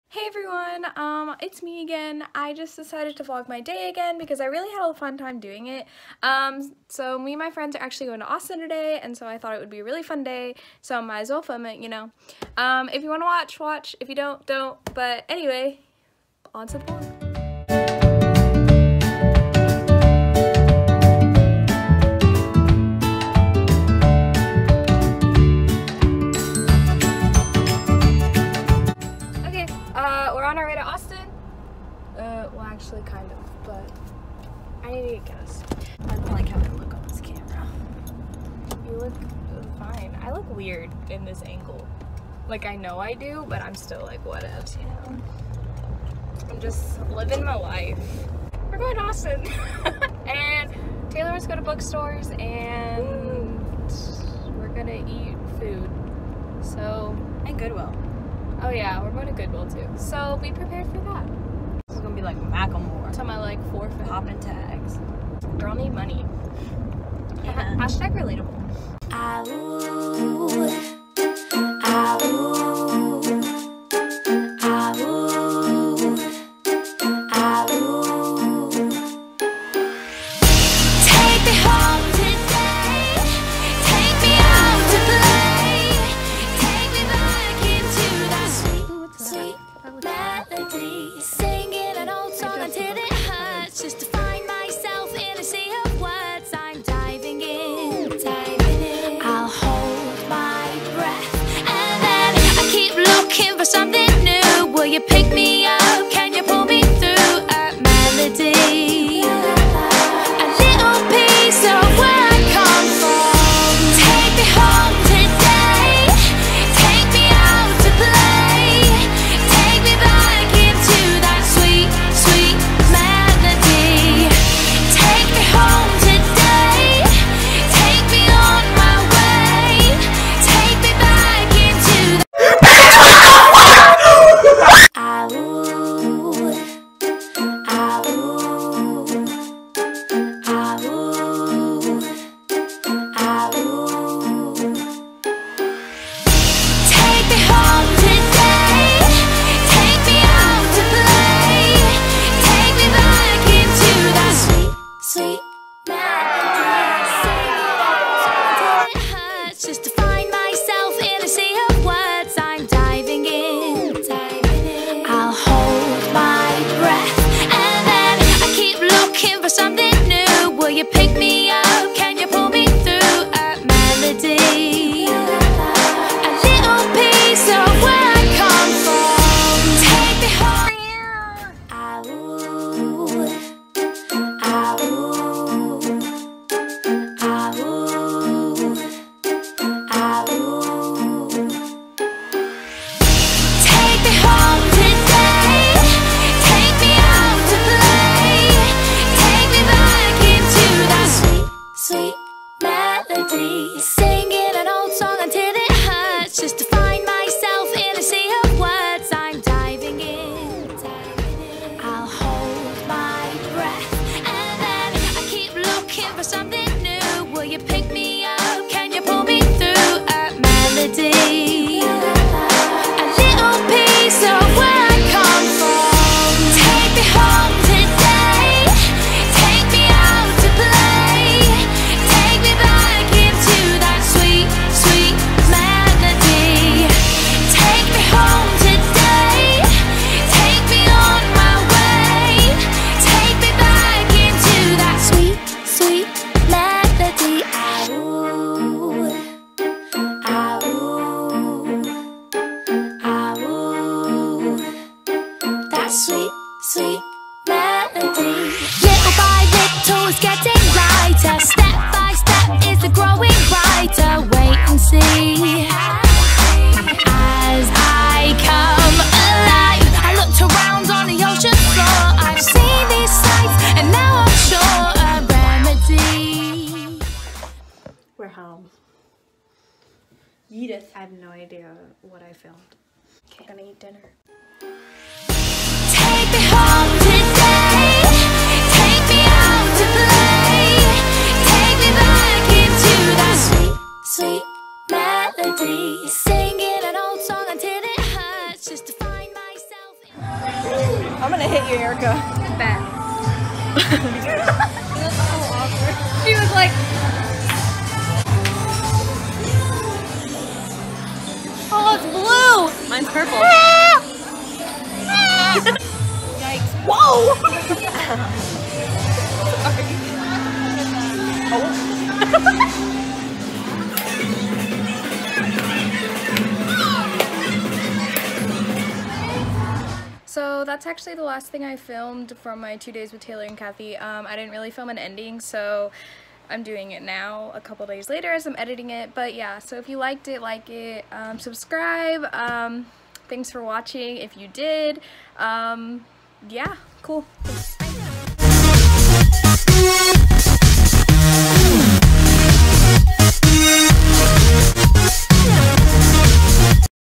Hey everyone, it's me again. I just decided to vlog my day again because I really had a fun time doing it. So me and my friends are actually going to Austin today, and so I thought it would be a really fun day, so I might as well film it, you know. If you want to watch, watch. If you don't, don't. But anyway, on to the vlog. We're on our way to Austin. Well, actually, kind of, but I need to get gas. I don't like how I look on this camera. You look fine. I look weird in this angle. Like, I know I do, but I'm still like, whatevs, you know? I'm just living my life. We're going to Austin. And Taylor wants to go to bookstores, and we're gonna eat food. So, And Goodwill. oh yeah, we're going to Goodwill too. So be prepared for that. This is gonna be like Macklemore. To my like 4 Popping tags. Girl need money. Yeah. Hashtag relatable. Take me home today. Take me out to play. Take me back into that sweet, sweet melody. Singing an old song until it hurts, just to find myself in a sea of words. I'm diving in, diving in. I'll hold my breath, and then I keep looking for something new. Will you pick me up? Can you pull me through a melody? So where I come from, take me home today, take me out to play, take me back into that sweet, sweet melody. Take me home today, take me on my way, take me back into sweet melody. Just to find myself in a sea of words. I'm diving in, diving in. I'll hold my breath, and then I keep looking for something new. Will you pick me up? Can you pull me through a melody? A little piece of where I come from. Take me home. Take me home today, take me out to play, take me back into that sweet, sweet melody. Singing an old song until it hurts, just to find myself in a sea of words. I'm diving in, diving in. I'll hold my breath, and then I keep looking for something new. Will you pick me up? Can you pull me through a melody? A little piece of where I come from. Take me home today, take me out to play, take me back into that sweet, sweet melody. Take me home today, take me on my way, take me back into that sweet, sweet melody. That sweet, sweet melody. Little by little it's getting lighter. Step by step is the growing brighter. Wait and see as I come alive. I looked around on the ocean floor. I've seen these sights, and now I'm sure a remedy. We're home. Edith. I have no idea what I filmed. Okay, I'm gonna eat dinner. Take me home today, take me out to play, take me back into that sweet, sweet melody. Singing an old song until it hurts, just to find myself I'm gonna hit you, Erica. Bet. She was like, Oh, it's blue! Mine's purple. Yikes. Whoa! so that's actually the last thing I filmed from my 2 days with Taylor and Kathy. I didn't really film an ending, so I'm doing it now a couple days later as I'm editing it. But yeah, so if you liked it, like it, subscribe. Thanks for watching if you did. Yeah, cool. Thanks.